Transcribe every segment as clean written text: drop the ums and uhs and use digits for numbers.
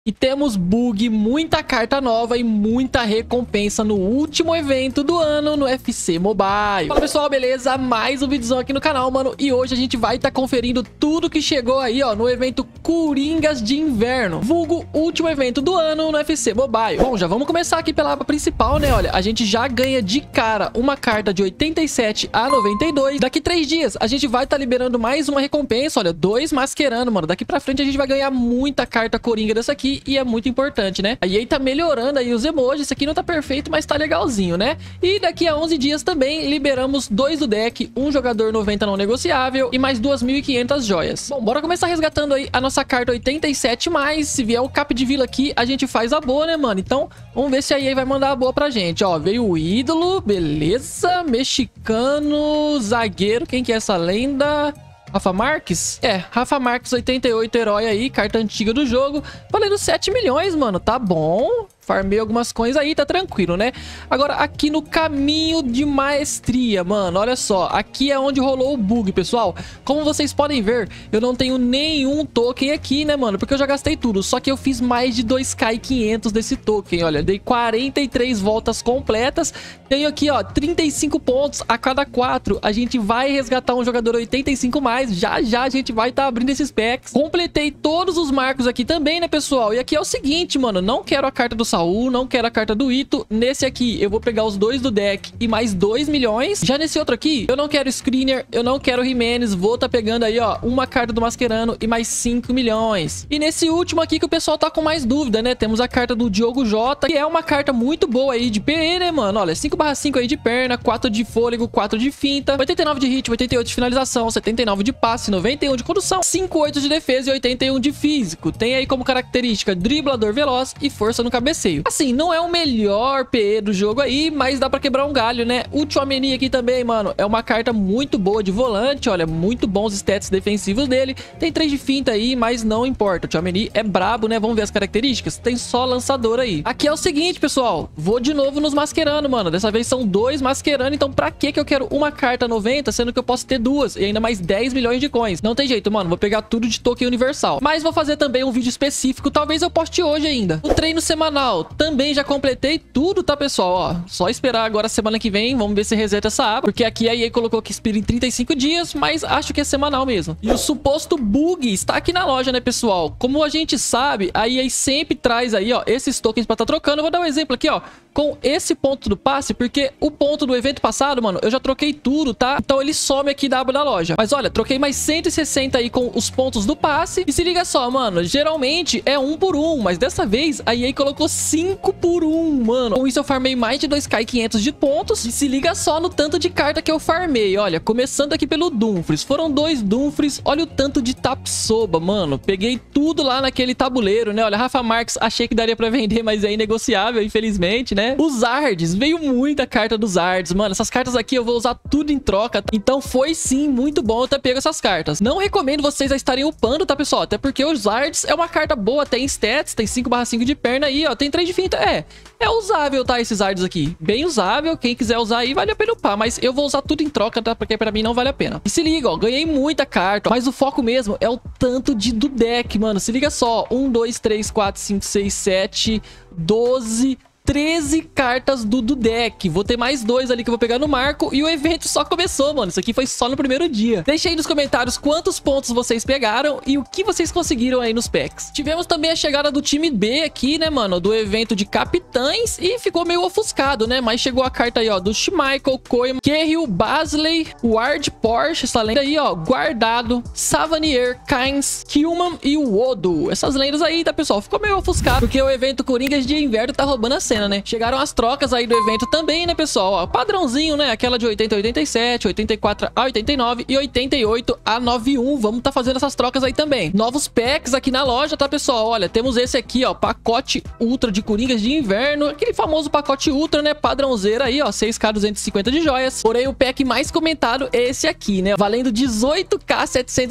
E temos bug, muita carta nova e muita recompensa no último evento do ano no FC Mobile. Fala pessoal, beleza? Mais um vídeozão aqui no canal, mano. E hoje a gente vai estar conferindo tudo que chegou aí, ó, no evento Coringas de Inverno. Vulgo último evento do ano no FC Mobile. Bom, já vamos começar aqui pela aba principal, né? Olha, a gente já ganha de cara uma carta de 87 a 92. Daqui 3 dias a gente vai estar liberando mais uma recompensa, olha, 2 masquerando, mano. Daqui pra frente a gente vai ganhar muita carta Coringa dessa aqui. E é muito importante, né? A EA tá melhorando aí os emojis. Esse aqui não tá perfeito, mas tá legalzinho, né? E daqui a 11 dias também liberamos 2 do deck, um jogador 90 não negociável e mais 2.500 joias. Bom, bora começar resgatando aí a nossa carta 87+. Se vier o cap de vila aqui, a gente faz a boa, né, mano? Então, vamos ver se a EA vai mandar a boa pra gente. Ó, veio o ídolo, beleza. Mexicano, zagueiro. Quem que é essa lenda? Rafa Marques? É, Rafa Marques 88, herói aí, carta antiga do jogo, valendo 7 milhões, mano, tá bom. Farmei algumas coisas aí, tá tranquilo, né? Agora, aqui no caminho de maestria, mano, olha só. Aqui é onde rolou o bug, pessoal. Como vocês podem ver, eu não tenho nenhum token aqui, né, mano? Porque eu já gastei tudo. Só que eu fiz mais de 2.500 desse token, olha. Dei 43 voltas completas. Tenho aqui, ó, 35 pontos a cada 4. A gente vai resgatar um jogador 85+. Já já a gente vai estar abrindo esses packs. Completei todos os marcos aqui também, né, pessoal? E aqui é o seguinte, mano. Não quero a carta do Saul, não quero a carta do Ito. Nesse aqui, eu vou pegar os 2 do deck e mais 2 milhões. Já nesse outro aqui, eu não quero Screener, eu não quero Jimenez. Vou tá pegando aí, ó, uma carta do Mascherano e mais 5 milhões. E nesse último aqui que o pessoal tá com mais dúvida, né? Temos a carta do Diogo Jota, que é uma carta muito boa aí de PE, né, mano? Olha, 5/5 aí de perna, 4 de fôlego, 4 de finta, 89 de hit, 88 de finalização, 79 de passe, 91 de condução, 58 de defesa e 81 de físico. Tem aí como característica driblador veloz e força no cabeceio. Assim, não é o melhor PE do jogo aí, mas dá pra quebrar um galho, né? O Tchouaméni aqui também, mano, é uma carta muito boa de volante, olha, muito bons stats defensivos dele. Tem 3 de finta aí, mas não importa. O Tchouaméni é brabo, né? Vamos ver as características. Tem só lançador aí. Aqui é o seguinte, pessoal, vou de novo nos masquerando, mano. Dessa vez são 2 masquerando, então pra que eu quero uma carta 90, sendo que eu posso ter 2 e ainda mais 10 milhões de coins? Não tem jeito, mano, vou pegar tudo de token universal. Mas vou fazer também um vídeo específico, talvez eu poste hoje ainda. O treino semanal. Também já completei tudo, tá, pessoal? Ó, só esperar agora semana que vem. Vamos ver se reseta essa aba. Porque aqui a EA colocou que expira em 35 dias, mas acho que é semanal mesmo. E o suposto bug está aqui na loja, né, pessoal? Como a gente sabe, a EA sempre traz aí, ó, esses tokens pra tá trocando. Eu vou dar um exemplo aqui, ó, com esse ponto do passe, porque o ponto do evento passado, mano, eu já troquei tudo, tá? Então ele some aqui da aba da loja. Mas olha, troquei mais 160 aí com os pontos do passe. E se liga só, mano, geralmente é 1 por 1, mas dessa vez a EA colocou 5 por 1, mano. Com isso eu farmei mais de 2.500 de pontos. E se liga só no tanto de carta que eu farmei. Olha, começando aqui pelo Dumfries. Foram 2 Dumfries. Olha o tanto de Tapsoba, mano. Peguei tudo lá naquele tabuleiro, né? Olha, Rafa Marques, achei que daria pra vender, mas é inegociável, infelizmente, né? Os Zards. Veio muita carta dos Zards, mano. Essas cartas aqui eu vou usar tudo em troca. Então foi sim muito bom eu ter pego essas cartas. Não recomendo vocês a estarem upando, tá, pessoal? Até porque os Zards é uma carta boa. Tem stats, tem 5/5 de perna aí, ó. Tem 3 de finta. É usável, tá, esses Zards aqui. Bem usável, quem quiser usar aí vale a pena upar, mas eu vou usar tudo em troca, tá, porque pra mim não vale a pena. E se liga, ó, ganhei muita carta, mas o foco mesmo é o tanto do deck, mano. Se liga só, 1, 2, 3, 4, 5, 6, 7, 12... 13 cartas do deck. Vou ter mais 2 ali que eu vou pegar no marco. E o evento só começou, mano. Isso aqui foi só no primeiro dia. Deixa aí nos comentários quantos pontos vocês pegaram e o que vocês conseguiram aí nos packs. Tivemos também a chegada do time B aqui, né, mano? Do evento de capitães. E ficou meio ofuscado, né? Mas chegou a carta aí, ó, do Schmeichel, Koeman, Cahill, Basley, Ward, Porsche. Essa lenda aí, ó, Guardado, Savanier, Kynes, Kilman e o Odo. Essas lendas aí, tá, pessoal? Ficou meio ofuscado porque o evento Coringas de Inverno tá roubando a cena, né? Chegaram as trocas aí do evento também, né, pessoal? Ó, padrãozinho, né? Aquela de 80 a 87, 84 a 89 e 88 a 91. Vamos tá fazendo essas trocas aí também. Novos packs aqui na loja, tá, pessoal? Olha, temos esse aqui, ó, pacote ultra de Coringas de Inverno. Aquele famoso pacote ultra, né? Padrãozeira aí, ó, 6k 250 de joias. Porém, o pack mais comentado é esse aqui, né? Valendo 18k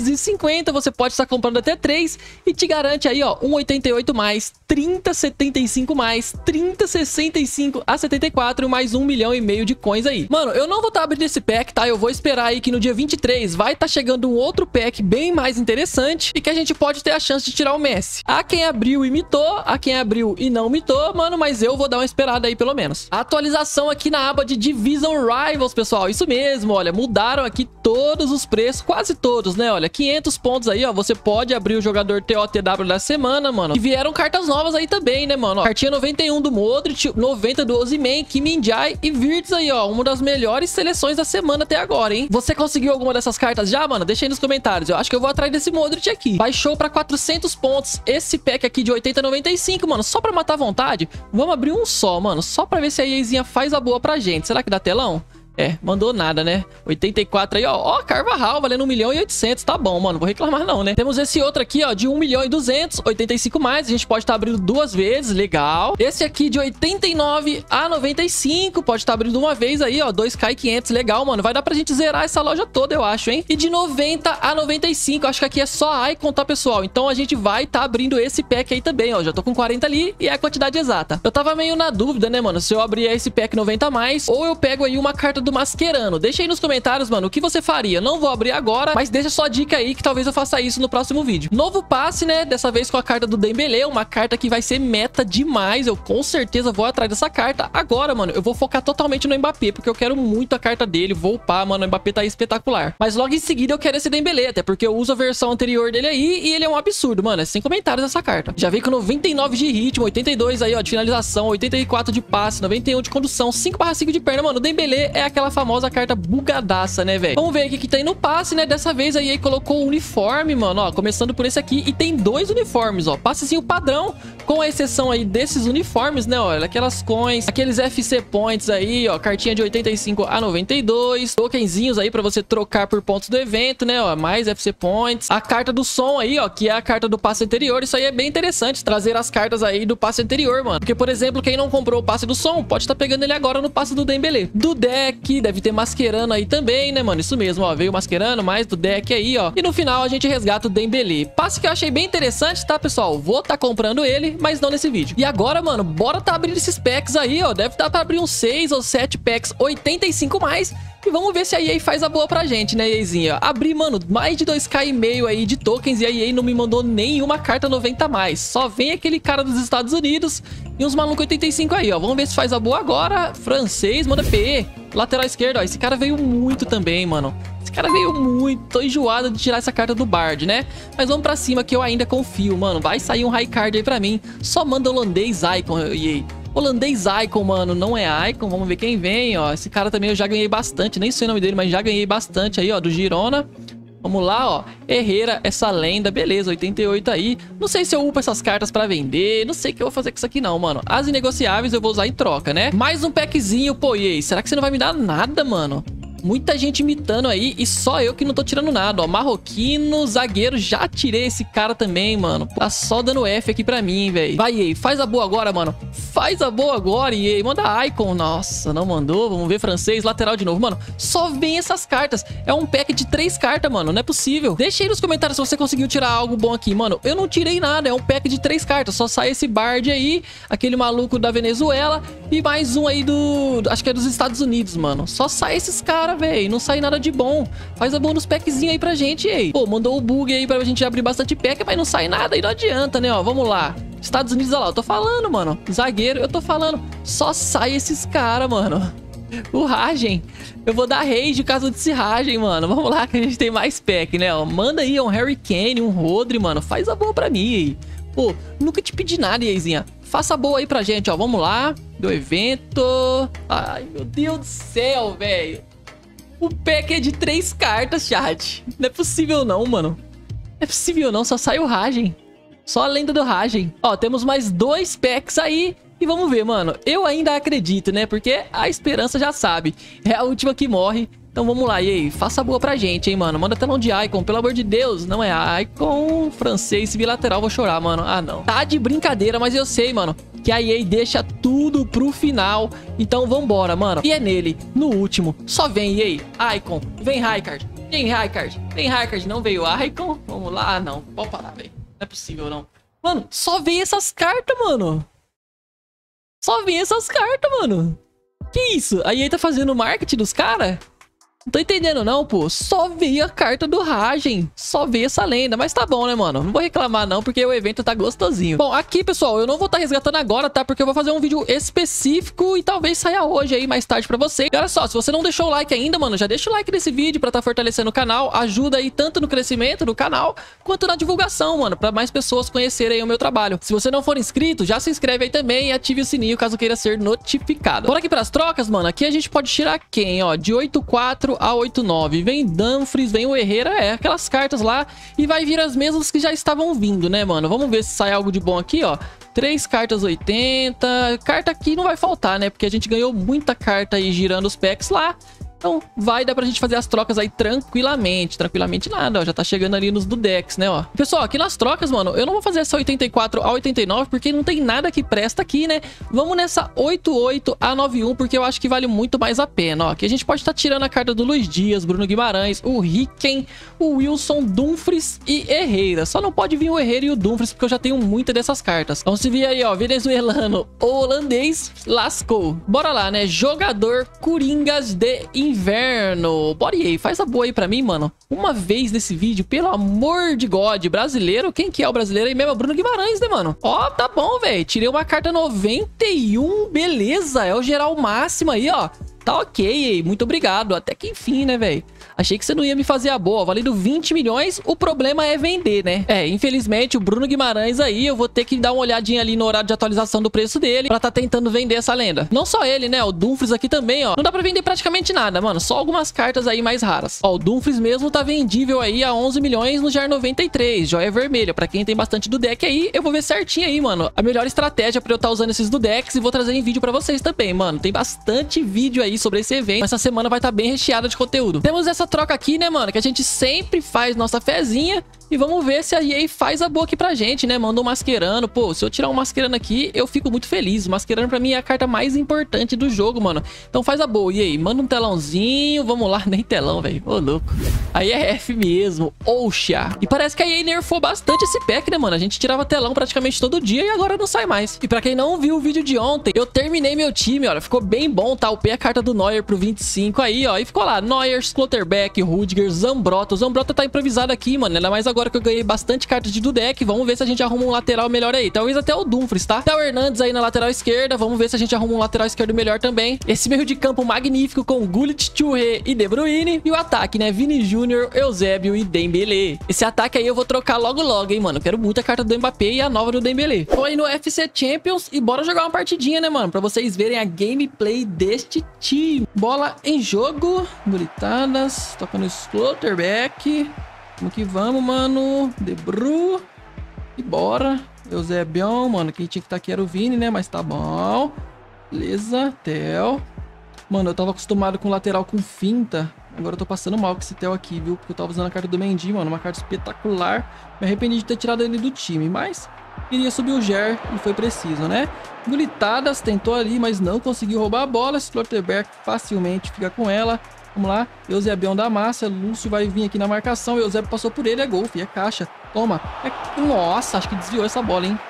750. Você pode estar comprando até 3 e te garante aí, ó, 1,88+, 30,75+, 30,75 65 a 74 mais 1,5 milhão de coins aí. Mano, eu não vou estar abrindo esse pack, tá? Eu vou esperar aí que no dia 23 vai estar chegando um outro pack bem mais interessante e que a gente pode ter a chance de tirar o Messi. Há quem abriu e mitou, há quem abriu e não mitou, mano, mas eu vou dar uma esperada aí pelo menos. Atualização aqui na aba de Division Rivals, pessoal. Isso mesmo, olha, mudaram aqui todos os preços, quase todos, né? Olha, 500 pontos aí, ó, você pode abrir o jogador TOTW da semana, mano. E vieram cartas novas aí também, né, mano? Ó, cartinha 91 do Modric, 90 do Osimhen, Kim Min-jae e Virtus aí, ó, uma das melhores seleções da semana até agora, hein? Você conseguiu alguma dessas cartas já, mano? Deixa aí nos comentários. Eu acho que eu vou atrás desse Modric aqui. Baixou pra 400 pontos esse pack aqui de 80 a 95, mano. Só pra matar a vontade, vamos abrir um só, mano. Só pra ver se a EAzinha faz a boa pra gente. Será que dá telão? É, mandou nada, né? 84 aí, ó. Ó, Carvajal valendo 1.800.000. Tá bom, mano. Vou reclamar não, né? Temos esse outro aqui, ó, de 1.200.000. 85 mais. A gente pode estar abrindo duas vezes. Legal. Esse aqui de 89 a 95. Pode estar abrindo uma vez aí, ó. 2k e 500. Legal, mano. Vai dar pra gente zerar essa loja toda, eu acho, hein? E de 90 a 95. Acho que aqui é só Icon, tá, pessoal? Então a gente vai estar abrindo esse pack aí também, ó. Já tô com 40 ali e é a quantidade exata. Eu tava meio na dúvida, né, mano? Se eu abrir esse pack 90 a mais ou eu pego aí uma carta do Mascherano. Deixa aí nos comentários, mano, o que você faria. Não vou abrir agora, mas deixa sua dica aí que talvez eu faça isso no próximo vídeo. Novo passe, né? Dessa vez com a carta do Dembélé, uma carta que vai ser meta demais. Eu com certeza vou atrás dessa carta. Agora, mano, eu vou focar totalmente no Mbappé, porque eu quero muito a carta dele. Vou upar, mano, o Mbappé tá aí espetacular. Mas logo em seguida eu quero esse Dembélé, até porque eu uso a versão anterior dele aí e ele é um absurdo, mano. É sem comentários essa carta. Já veio com 99 de ritmo, 82 aí, ó, de finalização, 84 de passe, 91 de condução, 5/5 de perna, mano. O Dembélé é aquela famosa carta bugadaça, né, velho? Vamos ver o que tem no passe, né? Dessa vez aí colocou o uniforme, mano, ó, começando por esse aqui. E tem dois uniformes, ó, passezinho padrão, com a exceção aí desses uniformes, né, olha, aquelas coins, aqueles FC Points aí, ó, cartinha de 85 a 92, tokenzinhos aí pra você trocar por pontos do evento, né, ó, mais FC Points. A carta do som aí, ó, que é a carta do passe anterior. Isso aí é bem interessante, trazer as cartas aí do passe anterior, mano. Porque, por exemplo, quem não comprou o passe do som, pode estar pegando ele agora no passe do Dembélé. Do deck, deve ter Mascherano aí também, né, mano? Isso mesmo, ó, veio Mascherano, mais do deck aí, ó. E no final a gente resgata o Dembélé. Passe que eu achei bem interessante, tá, pessoal? Vou tá comprando ele, mas não nesse vídeo. E agora, mano, bora tá abrindo esses packs aí, ó. Deve dar pra abrir uns 6 ou 7 packs 85 mais. E vamos ver se a EA faz a boa pra gente, né, EAzinha? Abri, mano, mais de 2k e meio aí de tokens e a EA não me mandou nenhuma carta 90 a mais. Só vem aquele cara dos Estados Unidos e uns malucos 85 aí, ó. Vamos ver se faz a boa agora. Francês, manda PE. Lateral esquerdo, ó. Esse cara veio muito também, mano. Esse cara veio muito. Tô enjoado de tirar essa carta do Bard, né? Mas vamos pra cima que eu ainda confio, mano. Vai sair um high card aí pra mim. Só manda holandês Icon, EA. Holandês Icon, mano, não é Icon. Vamos ver quem vem, ó. Esse cara também eu já ganhei bastante. Nem sei o nome dele, mas já ganhei bastante aí, ó, do Girona. Vamos lá, ó. Herrera, essa lenda. Beleza, 88 aí. Não sei se eu upo essas cartas pra vender. Não sei o que eu vou fazer com isso aqui não, mano. As inegociáveis eu vou usar em troca, né? Mais um packzinho, pô, EA. Será que você não vai me dar nada, mano? Muita gente imitando aí e só eu que não tô tirando nada, ó. Marroquino, zagueiro, já tirei esse cara também, mano. Tá só dando F aqui pra mim, velho. Vai, EA, faz a boa agora, mano. Faz a boa agora, EA. Manda Icon. Nossa, não mandou. Vamos ver francês, lateral de novo. Mano, só vem essas cartas. É um pack de 3 cartas, mano. Não é possível. Deixa aí nos comentários se você conseguiu tirar algo bom aqui, mano. Eu não tirei nada. É um pack de 3 cartas. Só sai esse Bard aí, aquele maluco da Venezuela e mais um aí do... acho que é dos Estados Unidos, mano. Só sai esses caras, velho. Não sai nada de bom. Faz a boa nos packzinhos aí pra gente, ei. Pô, mandou o bug aí pra gente abrir bastante pack, mas não sai nada e não adianta, né, ó. Vamos lá. Estados Unidos, olha lá. Eu tô falando, mano. Zagueiro, eu tô falando. Só sai esses caras, mano. O Ragen. Eu vou dar rage caso desse Ragen, mano. Vamos lá que a gente tem mais pack, né, ó. Manda aí um Harry Kane, um Rodri, mano. Faz a boa pra mim, ei. Pô, nunca te pedi nada, EAzinha. Faça a boa aí pra gente, ó. Vamos lá. Do evento. Ai, meu Deus do céu, velho. O pack é de 3 cartas, chat. Não é possível não, mano. Não é possível não, só sai o Ragen. Só a lenda do Ragen. Ó, temos mais 2 packs aí. E vamos ver, mano. Eu ainda acredito, né? Porque a esperança já sabe. É a última que morre. Então vamos lá, e aí? Faça boa pra gente, hein, mano. Manda telão de Icon, pelo amor de Deus. Não é Icon, francês, bilateral. Vou chorar, mano. Ah, não. Tá de brincadeira, mas eu sei, mano, que a EA deixa tudo pro final. Então vambora, mano. E é nele, no último. Só vem, EA. Icon. Vem, Rijkaard. Vem, Rijkaard. Vem, Rijkaard. Não veio Icon. Vamos lá. Ah, não. Pode parar, velho. Não é possível, não. Mano, só vem essas cartas, mano. Só vem essas cartas, mano. Que isso? A EA tá fazendo marketing dos caras? Não tô entendendo não, pô. Só veio a carta do Ragen. Só veio essa lenda. Mas tá bom, né, mano? Não vou reclamar não, porque o evento tá gostosinho. Bom, aqui, pessoal, eu não vou estar resgatando agora, tá? Porque eu vou fazer um vídeo específico e talvez saia hoje aí, mais tarde pra você. E olha só, se você não deixou o like ainda, mano, já deixa o like nesse vídeo pra tá fortalecendo o canal. Ajuda aí tanto no crescimento do canal, quanto na divulgação, mano, pra mais pessoas conhecerem aí o meu trabalho. Se você não for inscrito, já se inscreve aí também e ative o sininho caso queira ser notificado. Bora aqui pras trocas, mano. Aqui a gente pode tirar quem, ó? De 8-4 a 8-9. Vem Dumfries, vem o Herrera, aquelas cartas lá. E vai vir as mesmas que já estavam vindo, né, mano? Vamos ver se sai algo de bom aqui, ó. 3 cartas 80. Carta aqui não vai faltar, né? Porque a gente ganhou muita carta aí girando os packs lá. Então vai dar pra gente fazer as trocas aí tranquilamente. Tranquilamente nada, ó. Já tá chegando ali nos do Dex, né, ó. Pessoal, aqui nas trocas, mano, eu não vou fazer essa 84 a 89 porque não tem nada que presta aqui, né? Vamos nessa 88 a 91 porque eu acho que vale muito mais a pena, ó. Aqui a gente pode estar tirando a carta do Luiz Dias, Bruno Guimarães, o Ricken, o Wilson, Dumfries e Herrera. Só não pode vir o Herrera e o Dumfries porque eu já tenho muita dessas cartas. Então se vir aí, ó, venezuelano ou holandês, lascou. Bora lá, né? Jogador Coringas de Inverno. Bora aí, faz a boa aí pra mim, mano. Uma vez nesse vídeo, pelo amor de God, brasileiro. Quem que é o brasileiro aí mesmo? Bruno Guimarães, né, mano? Ó, tá bom, velho. Tirei uma carta 91, beleza. É o geral máximo aí, ó. Tá ok, muito obrigado. Até que enfim, né, velho? Achei que você não ia me fazer a boa. Valendo 20 milhões, o problema é vender, né? Infelizmente, o Bruno Guimarães aí, eu vou ter que dar uma olhadinha ali no horário de atualização do preço dele pra tá tentando vender essa lenda. Não só ele, né? O Dumfries aqui também, ó. Não dá pra vender praticamente nada, mano. Só algumas cartas aí mais raras. Ó, o Dumfries mesmo tá vendível aí a 11 milhões no JAR 93. Joia vermelha. Pra quem tem bastante do deck aí, eu vou ver certinho aí, mano. A melhor estratégia pra eu tá usando esses do decks e vou trazer em vídeo pra vocês também, mano. Tem bastante vídeo aí sobre esse evento. Essa semana vai tá bem recheada de conteúdo. Temos essa troca aqui, né, mano, que a gente sempre faz nossa fezinha. E vamos ver se a EA faz a boa aqui pra gente, né? Manda um Mascherano. Pô, se eu tirar um Mascherano aqui, eu fico muito feliz. O Mascherano pra mim é a carta mais importante do jogo, mano. Então faz a boa. E aí, manda um telãozinho. Vamos lá, nem telão, velho. Ô, louco. Aí é F mesmo. Oxa. E parece que a EA nerfou bastante esse pack, né, mano? A gente tirava telão praticamente todo dia e agora não sai mais. E pra quem não viu o vídeo de ontem, eu terminei meu time, olha. Ficou bem bom, tá? Upei a carta do Neuer pro 25 aí, ó. E ficou lá, Neuer, Schlotterbeck, Rudiger, Zambrotta. O Zambrotta tá improvisado aqui, mano. Ainda mais agora que eu ganhei bastante cartas de do deck. Vamos ver se a gente arruma um lateral melhor aí. Talvez até o Dumfries, tá? Theo Hernandes aí na lateral esquerda. Vamos ver se a gente arruma um lateral esquerdo melhor também. Esse meio de campo magnífico com Gullit, Touré e De Bruyne. E o ataque, né? Vini Júnior, Eusébio e Dembélé. Esse ataque aí eu vou trocar logo logo, hein, mano. Quero muito a carta do Mbappé e a nova do Dembélé. Tô aí no FC Champions e bora jogar uma partidinha, né, mano? Pra vocês verem a gameplay deste time. Bola em jogo. Gritadas. Toca no Schlotterbeck. Vamos que vamos, mano. De Bruyne. E bora. Eusebião, mano. Quem tinha que estar aqui era o Vini, né? Mas tá bom. Beleza. Theo. Mano, eu tava acostumado com lateral com finta. Agora eu tô passando mal com esse Theo aqui, viu? Porque eu tava usando a carta do Mendy, mano. Uma carta espetacular. Me arrependi de ter tirado ele do time. Mas queria subir o Ger e foi preciso, né? Gritadas. Tentou ali, mas não conseguiu roubar a bola. Schlotterbeck facilmente fica com ela. Vamos lá, Eusebião da massa. Lúcio vai vir aqui na marcação. Eusébio passou por ele, é gol, é caixa. Toma. Nossa, acho que desviou essa bola, hein?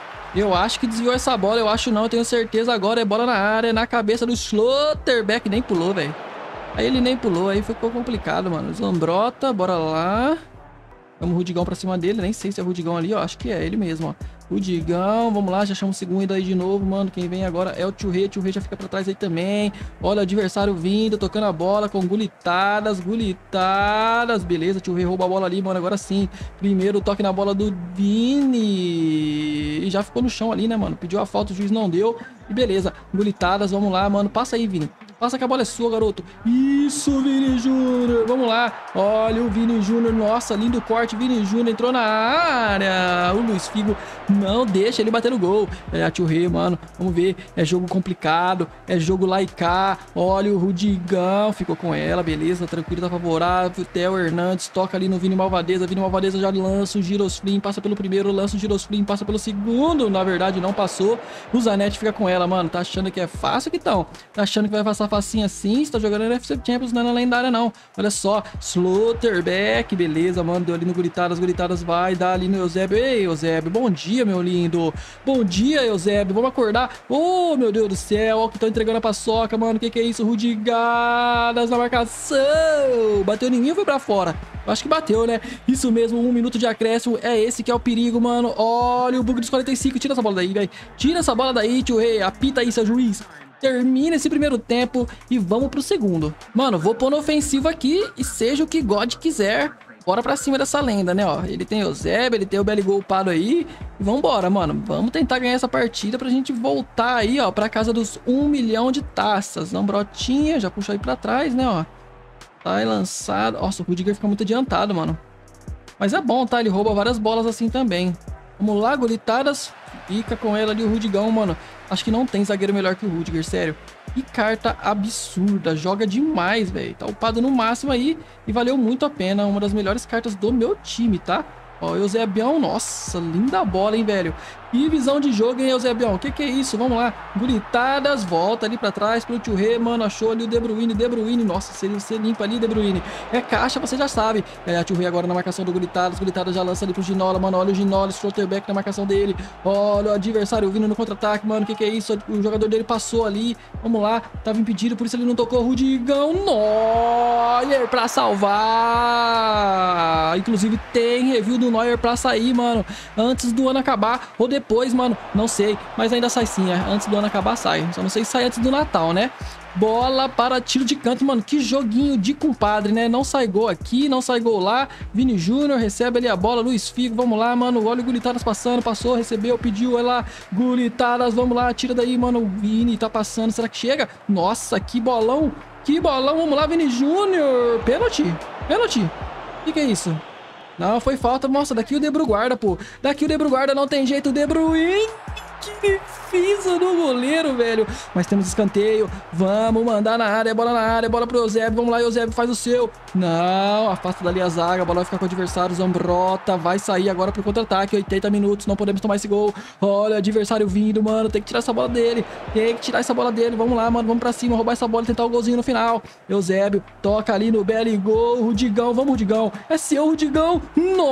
Eu acho que desviou essa bola. Eu acho não, eu tenho certeza. Agora é bola na área, na cabeça do Schlotterbeck. Nem pulou, velho. Aí ele nem pulou, aí ficou complicado, mano. Zambrotta, bora lá. Vamos Rudigão pra cima dele. Nem sei se é Rudigão ali, ó. Acho que é ele mesmo, ó. Rudigão, vamos lá, já chama o segundo aí de novo, mano. Quem vem agora é o Touré. Touré já fica pra trás aí também. Olha o adversário vindo, tocando a bola com Gulitadas. Beleza, Touré rouba a bola ali, mano. Agora sim. Primeiro toque na bola do Vini. E já ficou no chão ali, né, mano? Pediu a falta, o juiz não deu. E beleza, Gulitadas, vamos lá, mano. Passa aí, Vini. Passa que a bola é sua, garoto. Isso, Vini Júnior. Vamos lá. Olha o Vini Júnior. Nossa, lindo corte. Vini Júnior entrou na área. O Luiz Figo não deixa ele bater no gol. É a Touré, mano. Vamos ver. É jogo complicado. É jogo lá e cá. Olha o Rudigão. Ficou com ela. Beleza. Tranquilo, tá favorável. Theo Hernandes toca ali no Vini Malvadeza. Vini Malvadeza já lança o Girosflim. Passa pelo primeiro. Lança o Girosflim. Passa pelo segundo. Na verdade, não passou. O Zanetti fica com ela, mano. Tá achando que é fácil que tão? Tá achando que vai passar facinho assim. Você tá jogando no FC Champions, não é na lendária, não. Olha só. Slotterbeck, beleza, mano. Deu ali no Guritadas. Guritadas vai dar ali no Eusébio. Ei, Eusébio, bom dia, meu lindo. Bom dia, Eusébio. Vamos acordar. Oh, meu Deus do céu. Olha o que estão entregando a paçoca, mano. O que é isso? Rudigadas na marcação. Bateu em mim ou foi pra fora? Eu acho que bateu, né? Isso mesmo, 1 minuto de acréscimo. É esse que é o perigo, mano. Olha o bug dos 45. Tira essa bola daí, velho. Tira essa bola daí, tio Rei. Apita aí, seu juiz. Termina esse primeiro tempo e vamos pro segundo. Mano, vou pôr no ofensivo aqui e seja o que God quiser. Bora pra cima dessa lenda, né, ó. Ele tem o Eusébio, ele tem o Belly upado aí. E vambora, mano. Vamos tentar ganhar essa partida pra gente voltar aí, ó, pra casa dos 1 milhão de taças. Não, brotinha, já puxou aí pra trás, né, ó. Tá aí lançado. Nossa, o Rudiger fica muito adiantado, mano. Mas é bom, tá? Ele rouba várias bolas assim também. Vamos lá, Guritadas. Fica com ela ali o Rudigão, mano. Acho que não tem zagueiro melhor que o Rudiger, sério. Que carta absurda. Joga demais, velho. Tá upado no máximo aí. E valeu muito a pena. Uma das melhores cartas do meu time, tá? Ó, Eusebião, nossa, linda bola, hein, velho. E visão de jogo, hein, Eusebião? Que é isso? Vamos lá. Guritadas, volta ali pra trás pro tio Rê, mano. Achou ali o De Bruyne, De Bruyne. Nossa, você limpa ali, De Bruyne. É caixa, você já sabe. É, a tio Rê agora na marcação do Guritadas. Guritadas já lança ali pro Ginola, mano. Olha o Ginola, Slotterbeck na marcação dele. Olha o adversário vindo no contra-ataque, mano. Que é isso? O jogador dele passou ali. Vamos lá. Tava impedido, por isso ele não tocou. Rudigão, Neuer pra salvar. Inclusive tem review do Neuer pra sair, mano. Antes do ano acabar ou depois, mano, não sei, mas ainda sai sim, antes do ano acabar sai, só não sei se sai antes do Natal, né? Bola para tiro de canto, mano, que joguinho de compadre, né? Não sai gol aqui, não sai gol lá. Vini Júnior recebe ali a bola, Luiz Figo, vamos lá, mano, olha o Guritadas passando, passou, recebeu, pediu, olha lá, Guritadas, vamos lá, tira daí, mano, o Vini tá passando, será que chega? Nossa, que bolão, vamos lá, Vini Júnior, pênalti, o que é isso? Não, foi falta. Nossa, daqui o De Bruyne guarda, pô. Daqui o De Bruyne guarda, não tem jeito. De Bruyne. Que defesa do goleiro, velho. Mas temos escanteio. Vamos mandar na área. Bola na área. Bola pro Eusébio. Vamos lá, Eusébio. Faz o seu. Não. Afasta dali a zaga. A bola vai ficar com o adversário. Zambrota vai sair agora pro contra-ataque. 80 minutos. Não podemos tomar esse gol. Olha o adversário vindo, mano. Tem que tirar essa bola dele. Vamos lá, mano. Vamos pra cima. Roubar essa bola e tentar o golzinho no final. Eusébio. Toca ali no Belly gol. Rudigão. Vamos, Rudigão. É seu, Rudigão.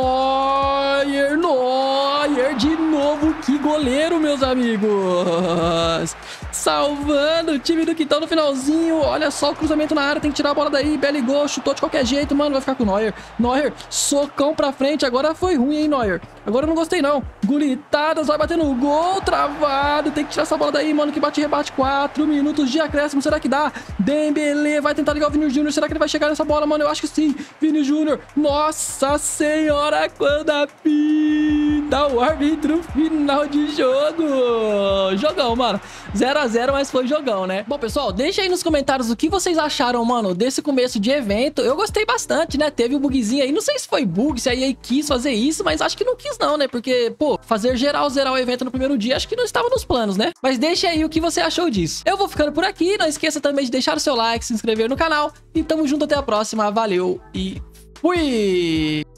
Neuer de novo. Que goleiro, meus amigos. Salvando o time do Quitão no finalzinho. Olha só o cruzamento na área. Tem que tirar a bola daí. Belly gol. Chutou de qualquer jeito, mano. Vai ficar com o Neuer. Neuer, socão pra frente. Agora foi ruim, hein, Neuer. Agora eu não gostei, não. Guritadas, vai bater no gol. Travado. Tem que tirar essa bola daí, mano. Que bate e rebate. 4 minutos de acréscimo. Será que dá? Dembélé vai tentar ligar o Vini Júnior. Será que ele vai chegar nessa bola, mano? Eu acho que sim. Vini Júnior. Nossa senhora, quando apita o árbitro final de jogo. Jogão, mano. 0 a 0, mas foi jogão, né? Bom, pessoal, deixa aí nos comentários o que vocês acharam, mano, desse começo de evento. Eu gostei bastante, né? Teve um bugzinho aí. Não sei se foi bug, se a EA quis fazer isso, mas acho que não quis não, né? Porque, pô, fazer zerar o evento no primeiro dia, acho que não estava nos planos, né? Mas deixa aí o que você achou disso. Eu vou ficando por aqui. Não esqueça também de deixar o seu like, se inscrever no canal. E tamo junto até a próxima. Valeu e fui!